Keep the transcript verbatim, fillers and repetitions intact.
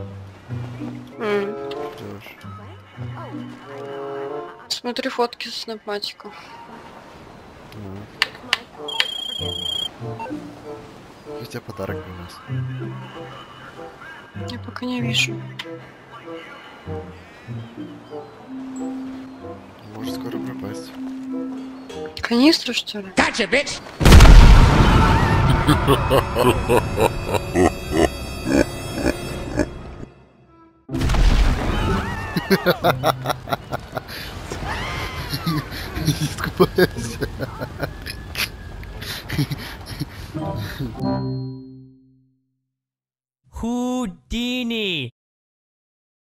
М. Ждешь. Смотри фотки с пневматика. У тебя подарок принес. Я пока не вижу. Может скоро пропасть. Канистра, что ли? Gotcha, bitch! Искупайся. Houdini!